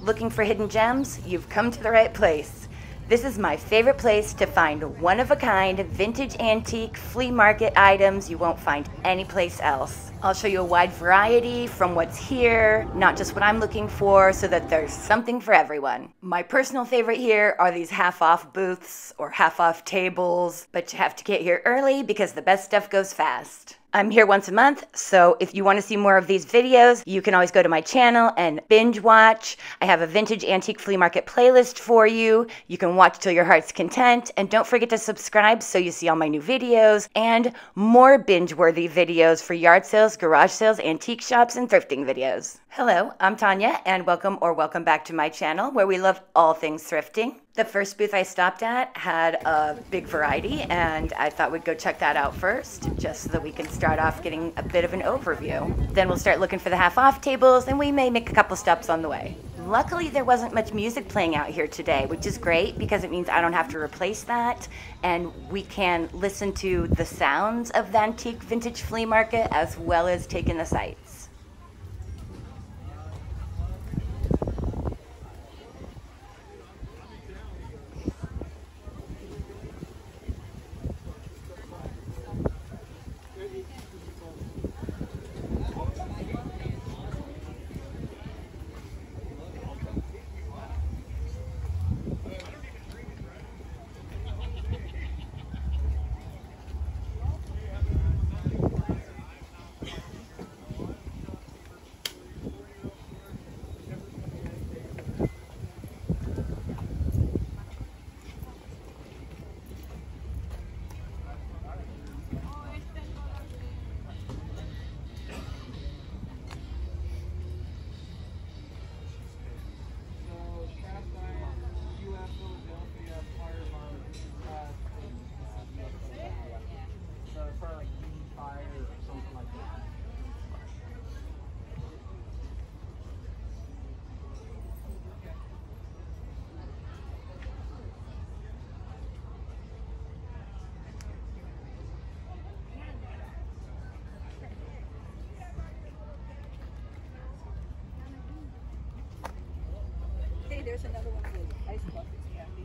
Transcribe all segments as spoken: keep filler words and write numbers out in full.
Looking for hidden gems? You've come to the right place. This is my favorite place to find one-of-a-kind vintage antique flea market items you won't find anyplace else. I'll show you a wide variety from what's here, not just what I'm looking for, so that there's something for everyone. My personal favorite here are these half-off booths or half-off tables, but you have to get here early because the best stuff goes fast. I'm here once a month, so if you want to see more of these videos, you can always go to my channel and binge watch. I have a vintage antique flea market playlist for you. You can watch till your heart's content, and don't forget to subscribe so you see all my new videos and more binge-worthy videos for yard sales, garage sales, antique shops, and thrifting videos. Hello, I'm Tanya, and welcome or welcome back to my channel where we love all things thrifting. The first booth I stopped at had a big variety, and I thought we'd go check that out first, just so that we can start off getting a bit of an overview. Then we'll start looking for the half-off tables, and we may make a couple stops on the way. Luckily, there wasn't much music playing out here today, which is great because it means I don't have to replace that, and we can listen to the sounds of the antique vintage flea market as well as take in the sights. There's another one of those ice buckets, Kathy.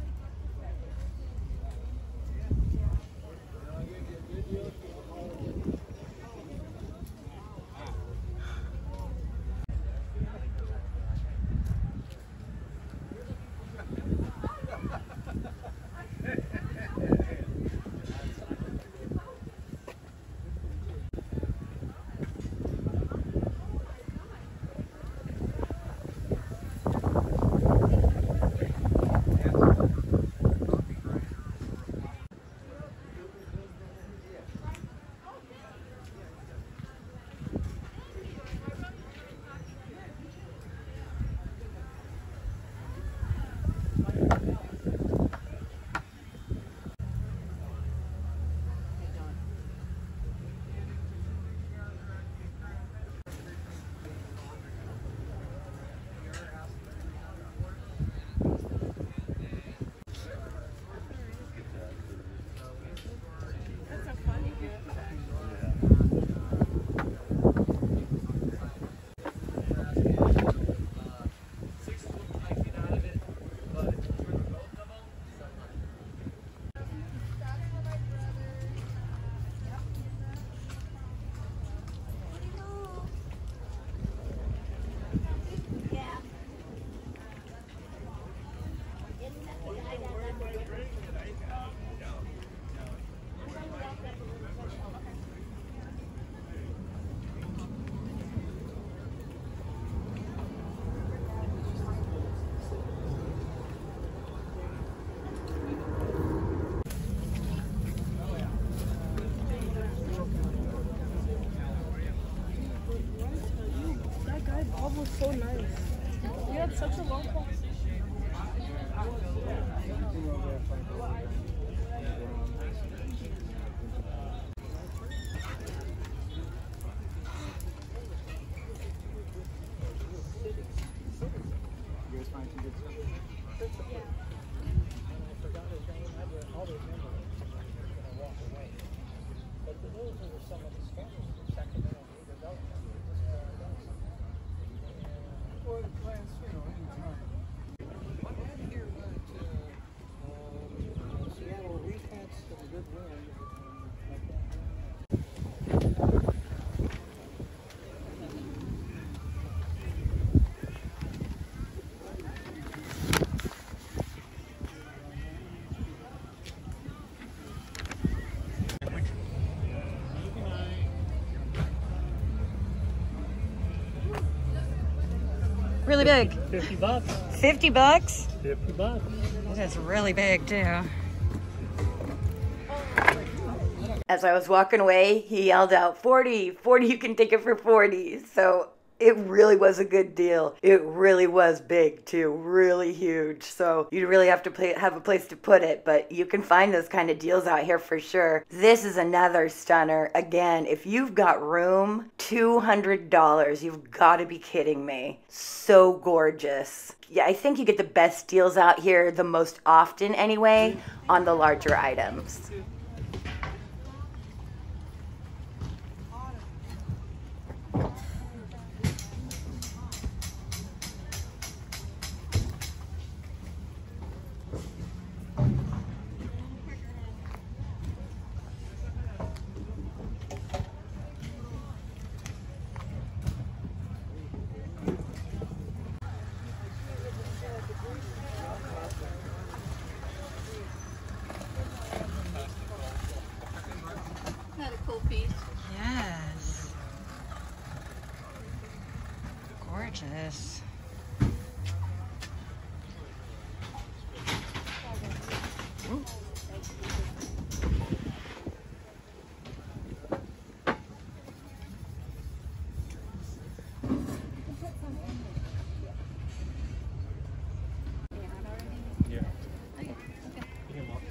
So nice. We had such a long conversation. You guys find some good stuff? Yeah. I forgot his name. I would always remember it. I was going to walk away. But those were some of the Spanish from Sacramento development. Or plans, you know, Really big. Fifty bucks. Fifty bucks. Fifty bucks. That's really big too. As I was walking away, he yelled out, forty, forty, you can take it for forty. So it really was a good deal. It really was big too, really huge. So you really have to play, have a place to put it, but you can find those kind of deals out here for sure. This is another stunner. Again, if you've got room, two hundred dollars, you've got to be kidding me. So gorgeous. Yeah, I think you get the best deals out here the most often anyway on the larger items. Isn't that a cool piece? Yes. Gorgeous. Ooh. Yeah. Okay, okay. You can walk.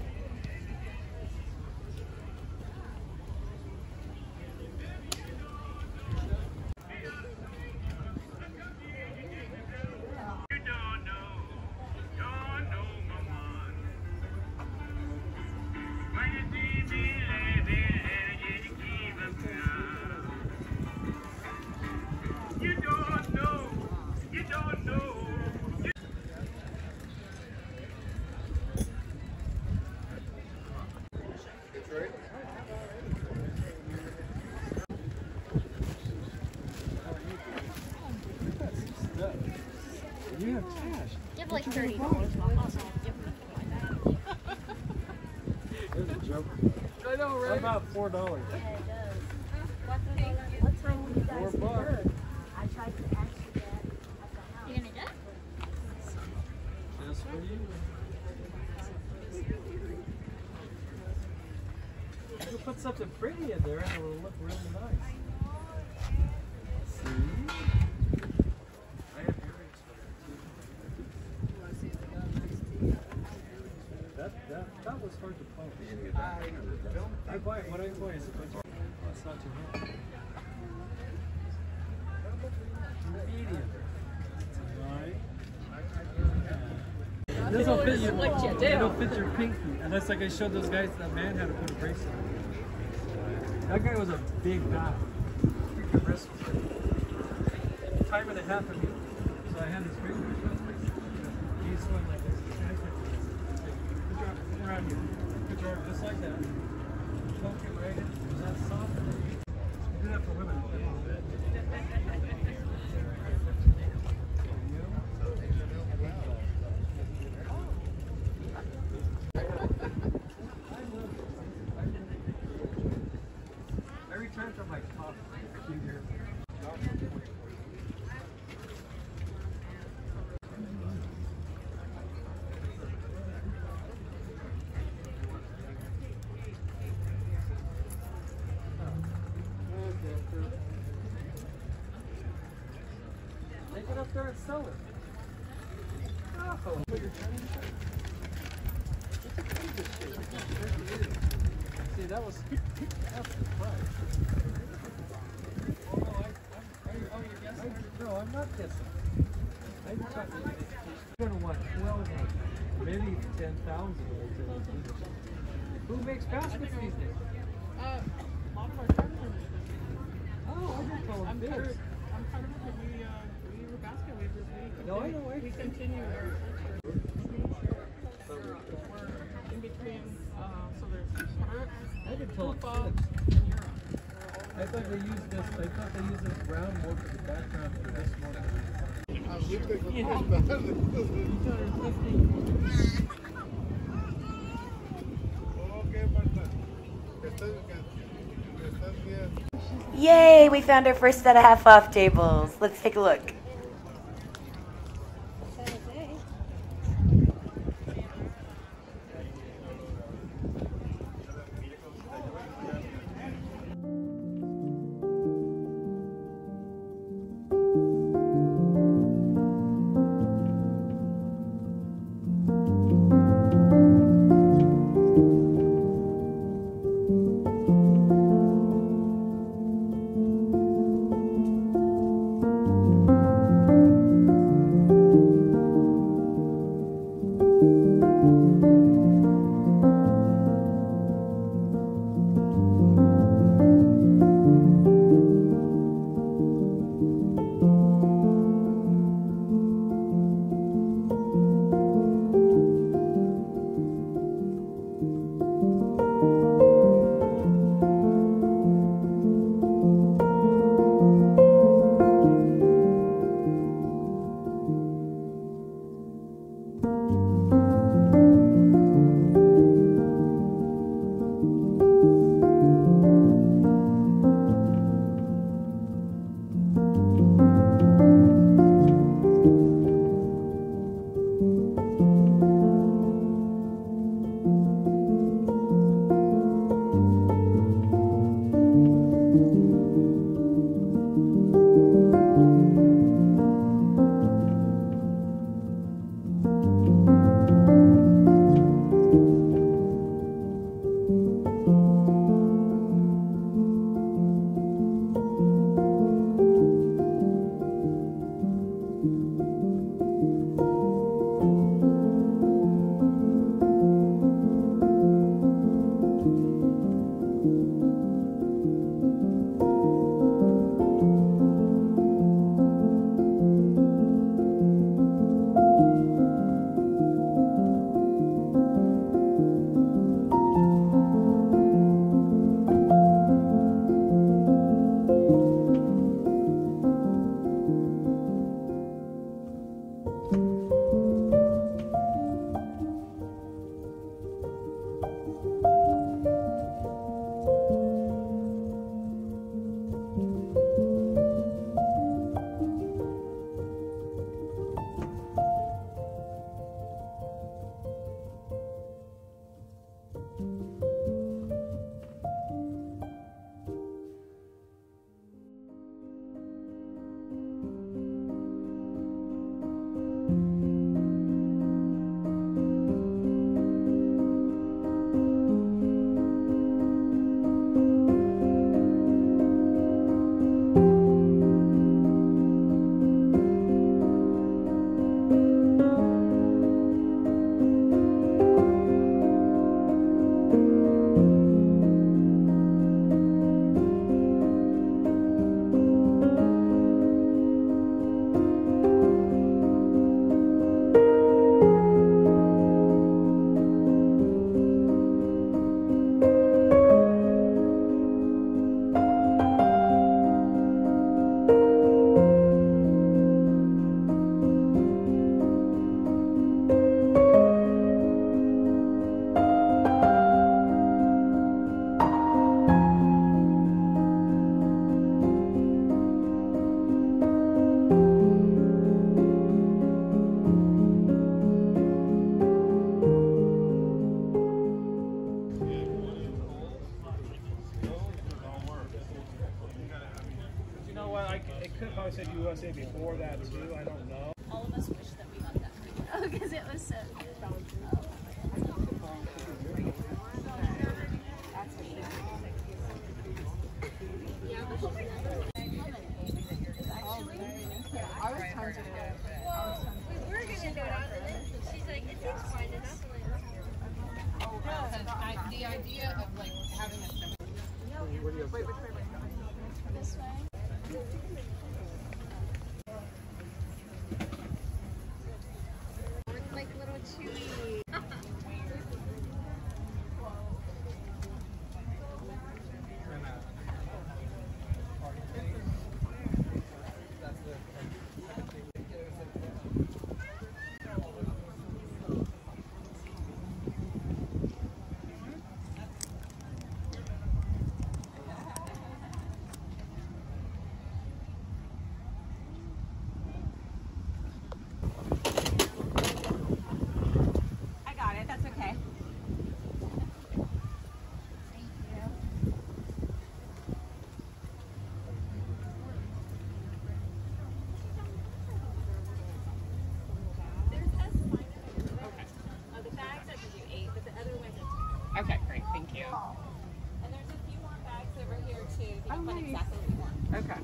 You have cash. You have like thirty dollars off. There's a joke. I know, right? How about four dollars? Yeah, it does. What time will you guys Four be bucks. done? I tried to ask you that at the house. You gonna do it? Just for you. You put something pretty in there and it will look really nice. See? I have earrings for that too. That, that, that was hard to find. I buy it. What I buy is a bunch of. That's not too much. Medium. Right. This will fit you. It'll fit your pinky. Unless, like I showed those guys, that man had to put a bracelet on. That guy was a big guy. Freaking wrist was like time and a half of me. So I had this finger. He's going like this. Put your arm around you. Put your arm just like that. Poke it right in. Is that soft? Do that for women. I returned from my top a few years ago. Take it up there and sell it. Oh, see, that was that's the price. Oh, I, I'm, are you, oh, you're guessing? No, I'm not guessing. I'm talking. You're gonna want twelve, maybe ten thousand. Who makes baskets these days? Uh, a lot of our friends are making it. Oh, I didn't call I'm them part of, bids. I'm part of it because we, uh, we were basket weavers. We No, I continue- know, I- We continue our culture. We're in between, uh, so there's Turks, I didn't call it Kufa, bids. and Europe. I thought they used this. I thought they used this brown more for the background for this one. Yay, we found our first set of half off tables. Let's take a look. I don't know. All of us wish that we got that. Oh, because it was so good. The idea of like having a Where do you go? This way. like little chewy. Okay, great, thank you. And there's a few more bags over here too. If you can find exactly what you want. Okay.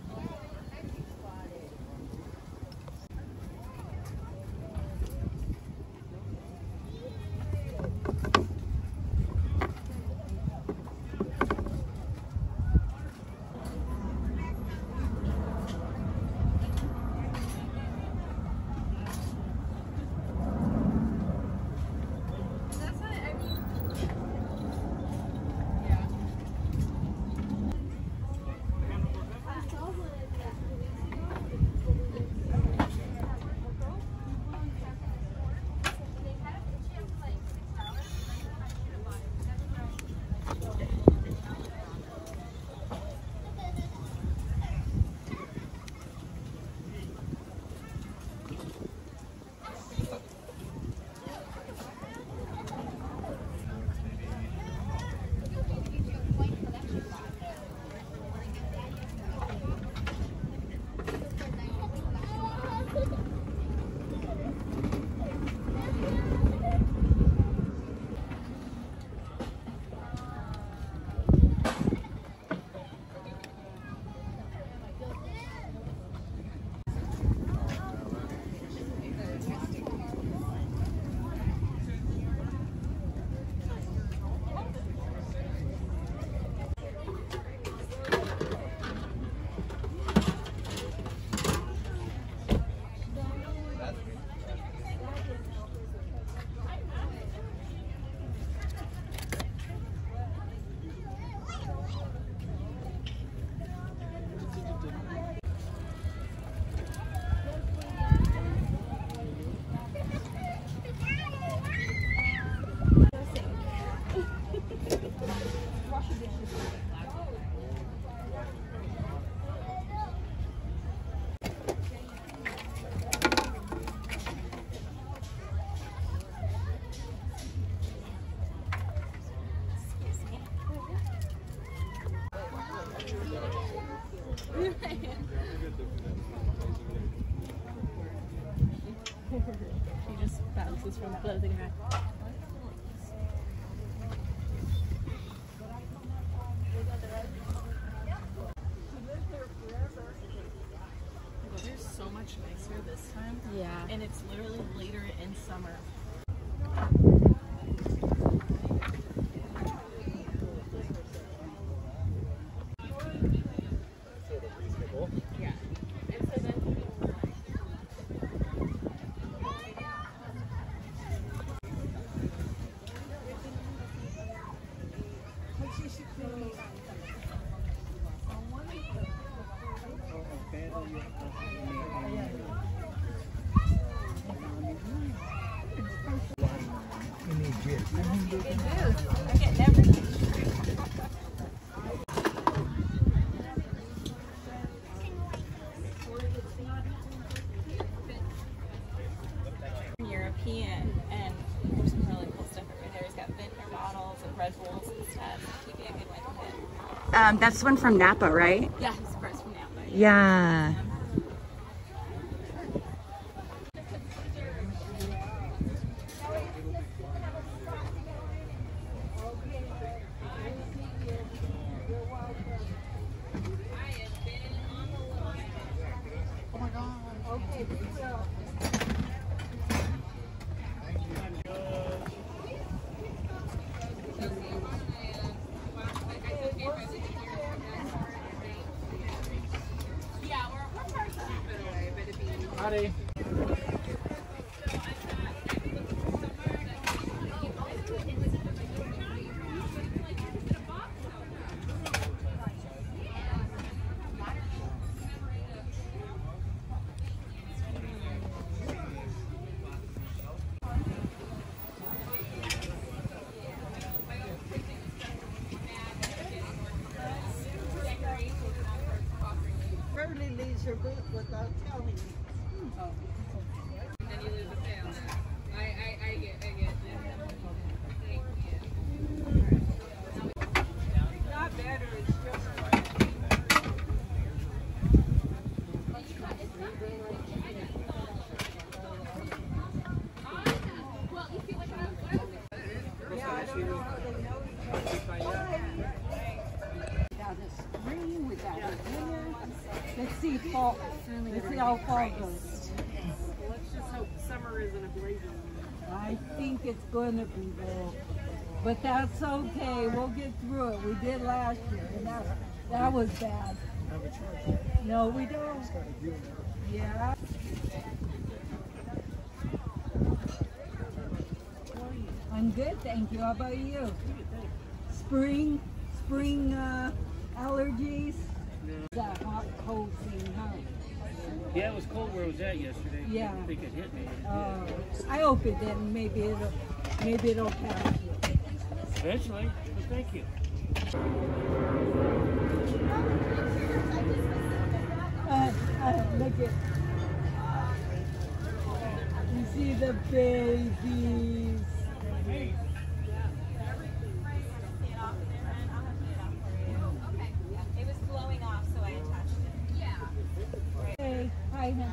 She just bounces from clothing rack. There's so much nicer this time. Yeah. And it's literally later in summer. Yeah. And so then European, and there's some really cool stuff over there. He's got Vintner bottles and Red Bulls and stuff. He'd be a good one to hit. Um, that's the one from Napa, right? Yeah, he's first from Napa. Yeah. Howdy. Rarely leaves her booth without telling me. Then you lose a sale. I, I, I get, I get. Thank you. Not better, it's just Well, you feel like I'm yeah, I don't know how they know each other. Without a spring, without a winter. Let's see fall. Let's see how fall goes. Let's just hope summer isn't a blazing. I think it's going to be though. But that's okay. We'll get through it. We did last year, and that that was bad. No, we don't. Yeah. I'm good, thank you. How about you? Spring, spring uh, allergies. That hot, cold thing, huh? Yeah, it was cold where I was at yesterday. Yeah. I think it hit me. Uh, I hope it didn't. Maybe it'll, maybe it'll pass you. Eventually, but thank you. Uh, uh, look at. You see the babies. It was blowing off, so I attached it. Yeah. Hey, hi, honey.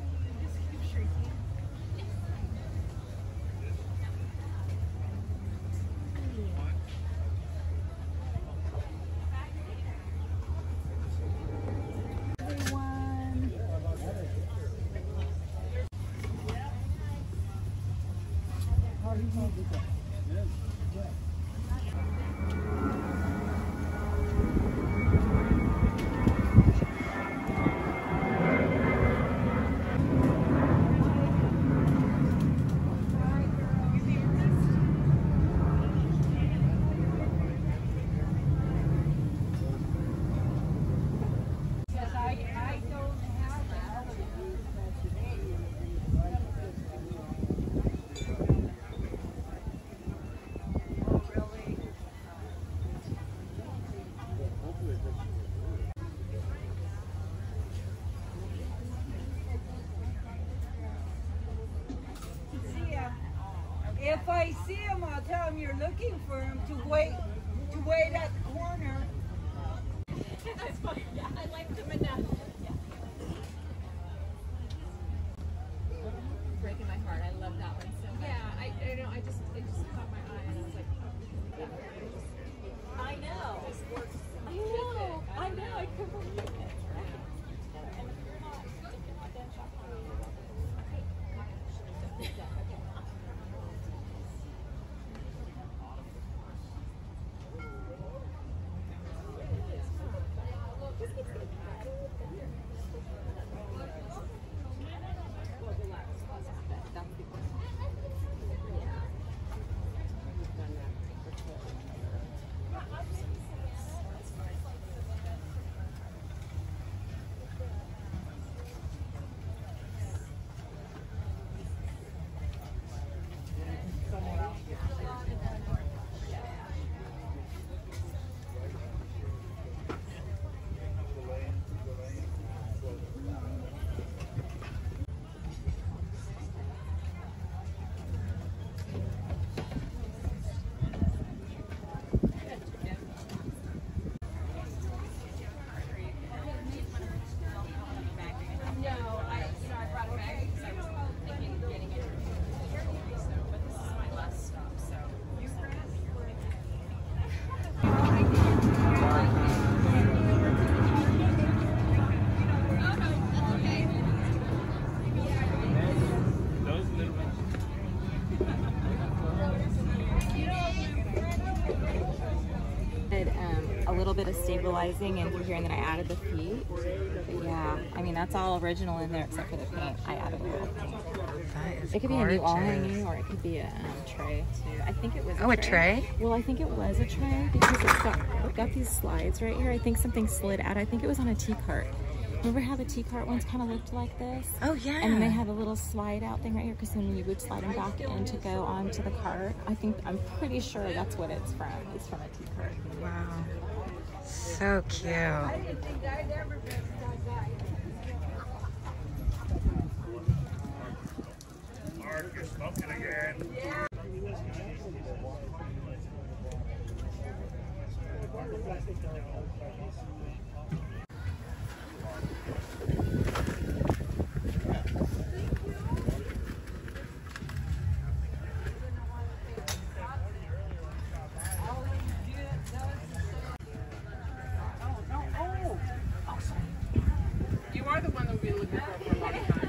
Everyone. How are you doing? Yes, I, I don't have allergies, but today oh, really? See ya. If I see him, I'll tell him you're looking for him to wait, to wait at the corner. That's funny. Yeah, I like them enough. Yeah. Breaking my heart. I love that one so much. Yeah, I, I know. I just, it just caught my eye, and I was like, oh, yeah. I know. This works. I know. I know. I couldn't believe it. Right? And if you're not, if you're not done shopping, bit of stabilizing in through here, and then I added the feet. But yeah, I mean, that's all original in there except for the paint. I added a little paint. That is It could gorgeous. be a new all hanging, or it could be a um, tray too. I think it was. Oh, a tray? Well, I think it was a tray because it's got, it's got these slides right here. I think something slid out. I think it was on a tea cart. Remember how the tea cart ones kind of looked like this? Oh, yeah. And then they had a little slide out thing right here because then you would slide them back in to go onto the cart. I think, I'm pretty sure that's what it's from. It's from a tea cart. Wow. So cute. Mark, you're smoking again. You are the one that we've been looking for for a long time.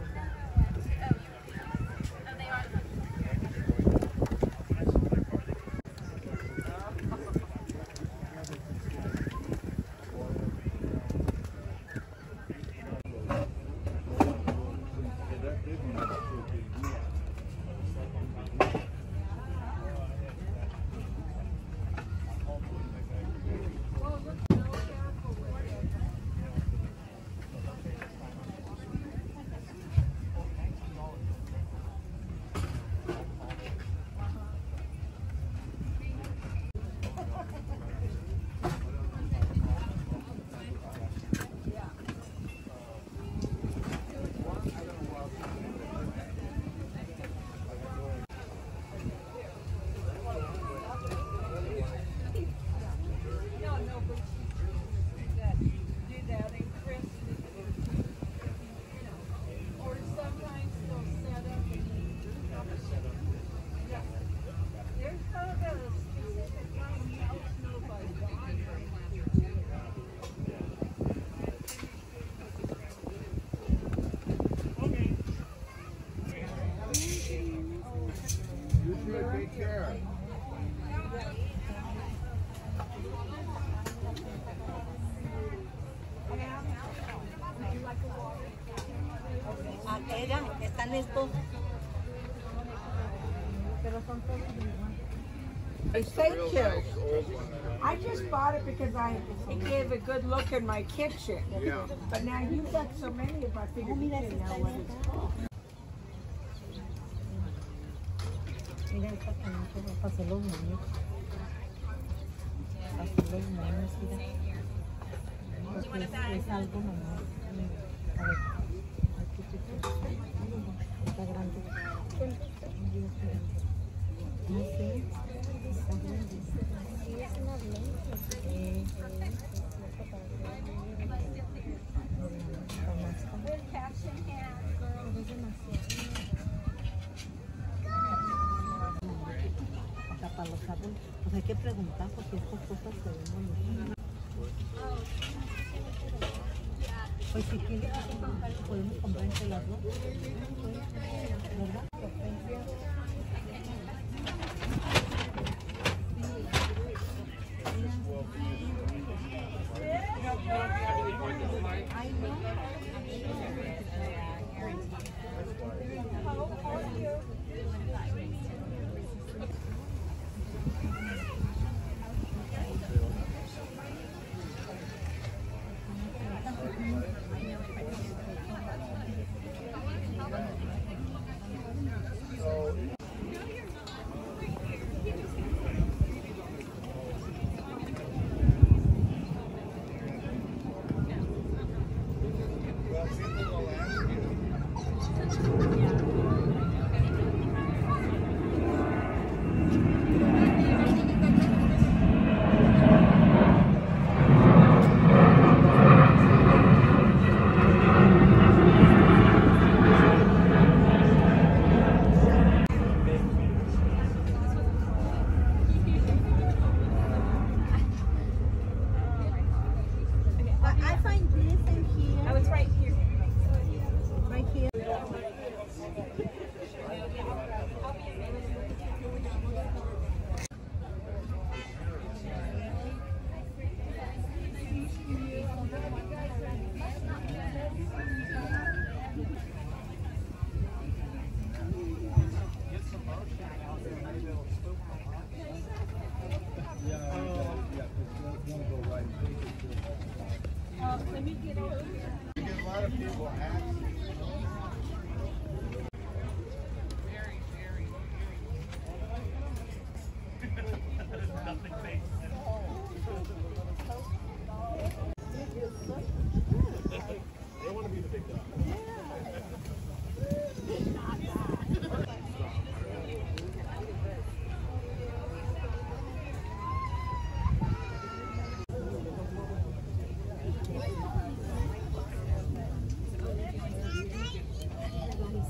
Están estos. Thank you. I just bought it because I it gave a good look in my kitchen. Yeah. But now you've got so many of I figured you didn't know what it's called. Mira, esta canasta para hacer los moños. Para hacer los moños, mira. Porque es, es algo normal. A ver. Aquí está grande. No sé. Está grande. Sí, es una blanca. Sí. Pero es demasiado. Hasta para los árboles. Pues hay que preguntar porque estas cosas se ven bonitas. Pues si quieres, podemos comprar entre las dos. ¿Verdad?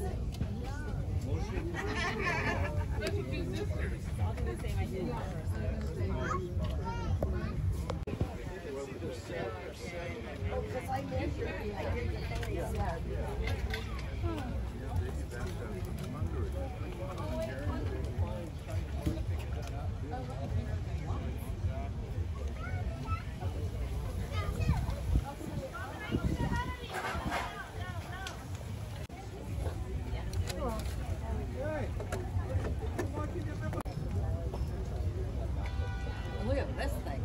Look at this thing.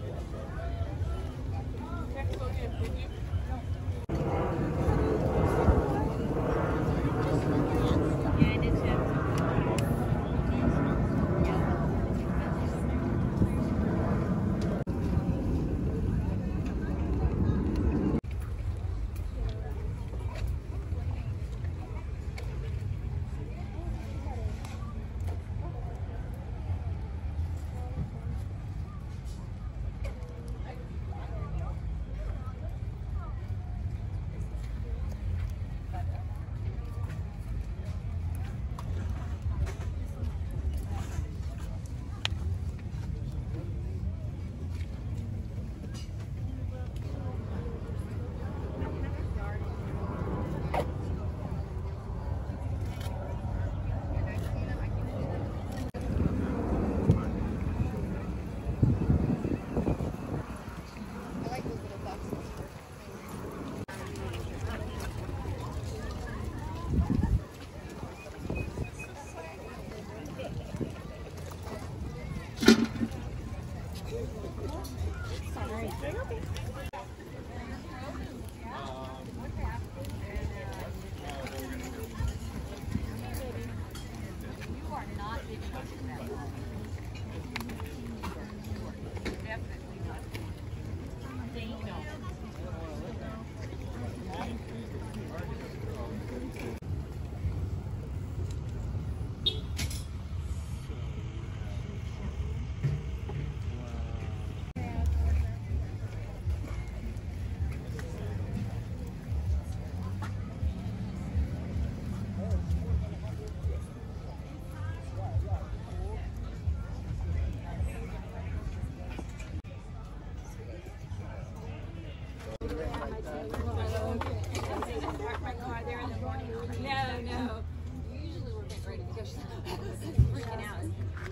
No, no. Usually we're getting ready to go. Freaking out.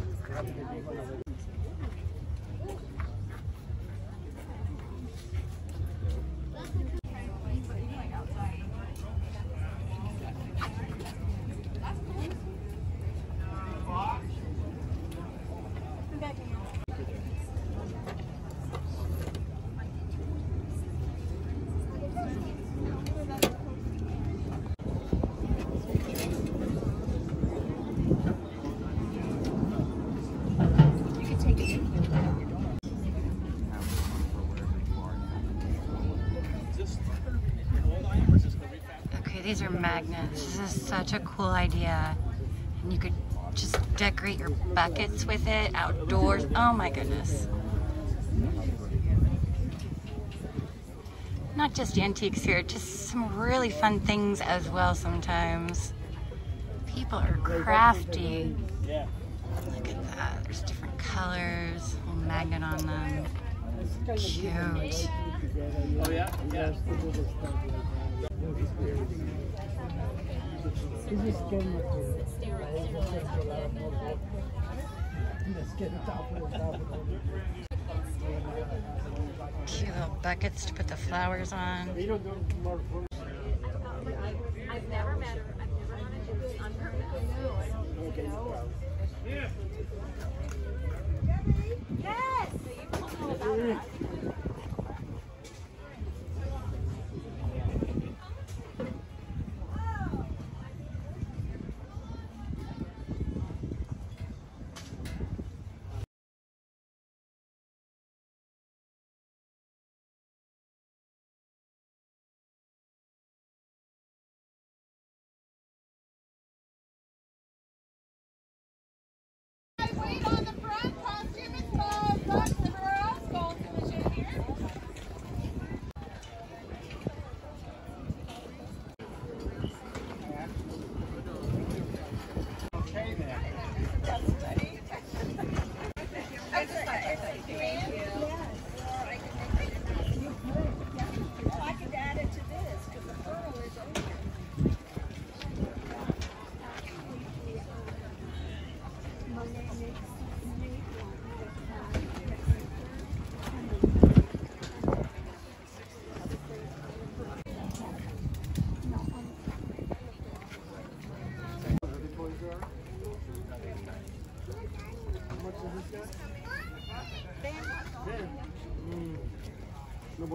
Okay, these are magnets. This is such a cool idea. And you could just decorate your buckets with it outdoors. Oh my goodness. Not just antiques here, just some really fun things as well sometimes. People are crafty. Look at that. There's different colors. A little magnet on them. Cute. Oh yeah? Yeah. Cute little buckets to put the flowers on. I've never met her. I've never met her. I'm her. Yeah. Yes! So you don't know about that. Wait on the front, costume is closed. Look, the Rose Gold Division here.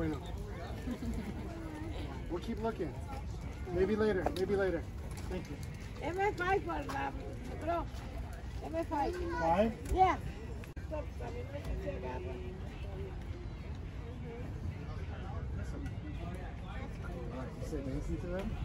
bueno. We'll keep looking. Maybe later, maybe later. Thank you. M F five for that, bro. M F five. Five? Yeah. Say listen to them.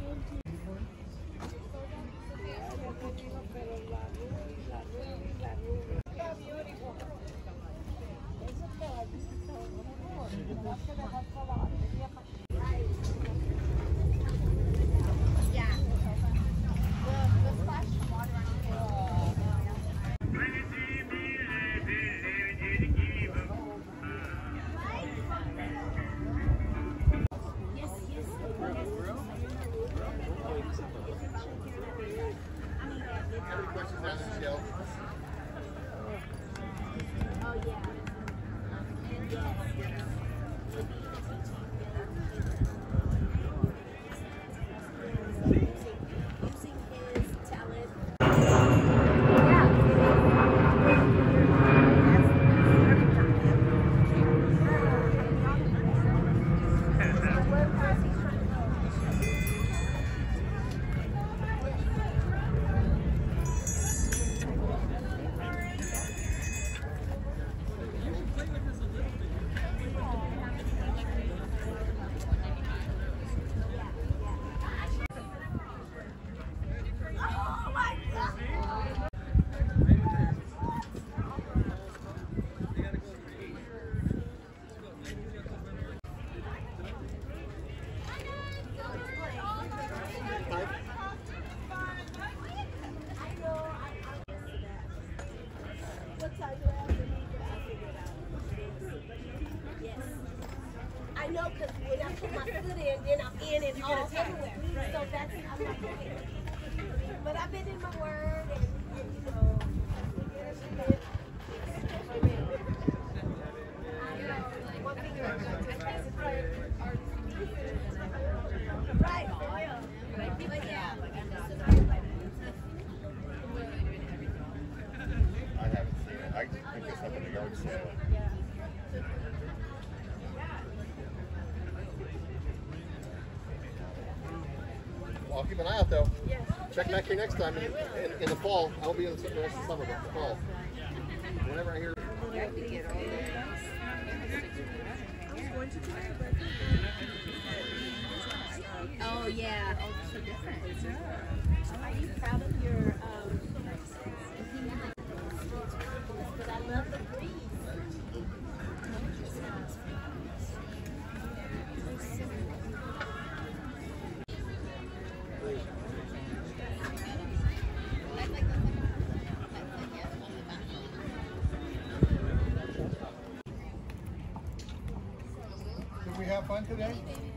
I know, because when I put my foot in, then I'm in and all everywhere. So that's, I'm not going to. But I've been in my word, and, and you know, right. But yeah, I haven't seen it. I think it's up in the yard sale. Well, I'll keep an eye out though. Yeah. Check back here next time in, in, in the fall. I'll be in the rest of the summer, but in the fall. Whenever I hear. Oh yeah. Oh, so different. Are you proud of your um? But I love the breeze. Did we have fun today?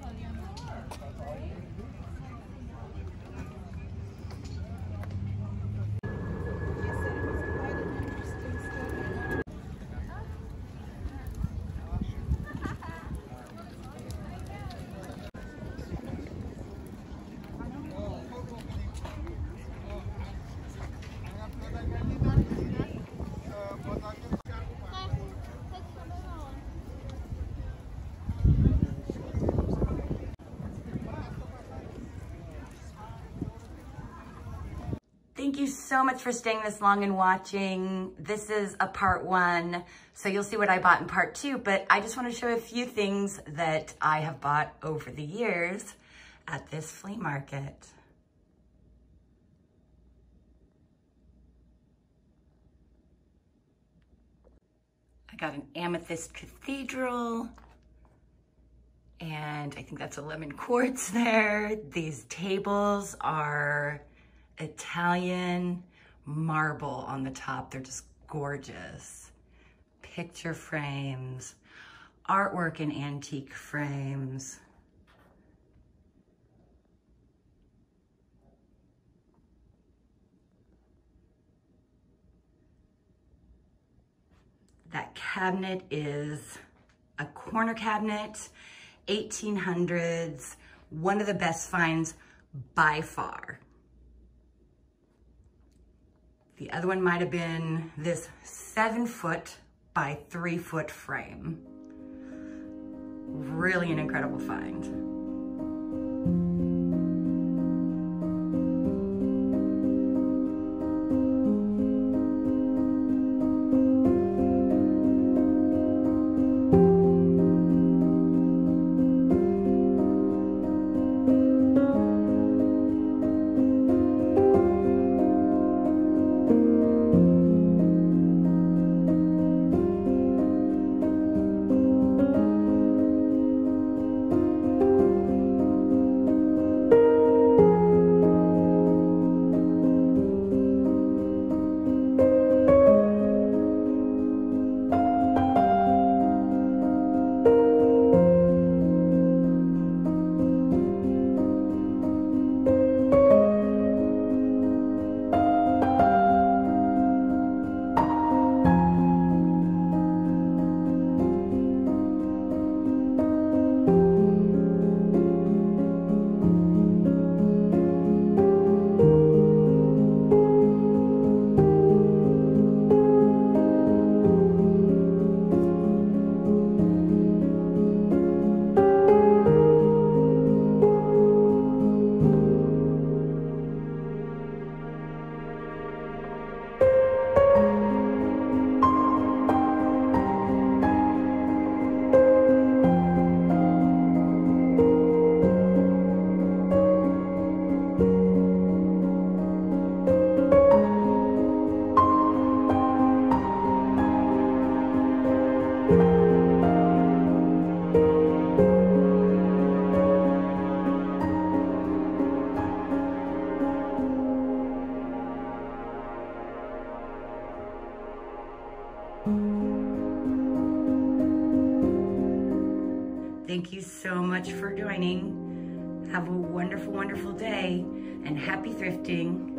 Thank you so much for staying this long and watching. This is a part one, so you'll see what I bought in part two, but I just want to show a few things that I have bought over the years at this flea market. I got an amethyst cathedral, and I think that's a lemon quartz there. These tables are Italian marble on the top. They're just gorgeous. Picture frames, artwork in antique frames. That cabinet is a corner cabinet, eighteen hundreds, one of the best finds by far. The other one might have been this seven foot by three foot frame. Really an incredible find. Thank you so much for joining. Have a wonderful, wonderful day, and happy thrifting.